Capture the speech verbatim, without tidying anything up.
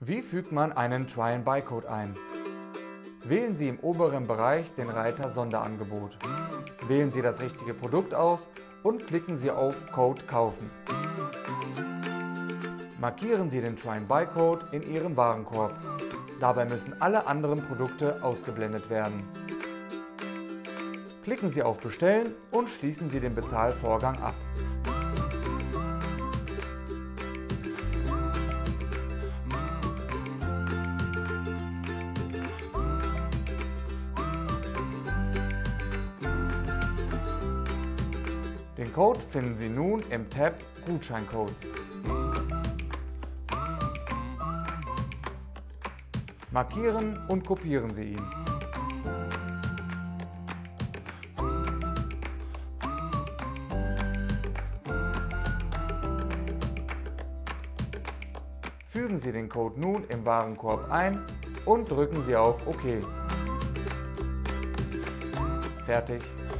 Wie fügt man einen Try-and-Buy-Code ein? Wählen Sie im oberen Bereich den Reiter Sonderangebot. Wählen Sie das richtige Produkt aus und klicken Sie auf Code kaufen. Markieren Sie den Try-and-Buy-Code in Ihrem Warenkorb. Dabei müssen alle anderen Produkte ausgeblendet werden. Klicken Sie auf Bestellen und schließen Sie den Bezahlvorgang ab. Den Code finden Sie nun im Tab Gutscheincodes. Markieren und kopieren Sie ihn. Fügen Sie den Code nun im Warenkorb ein und drücken Sie auf OK. Fertig.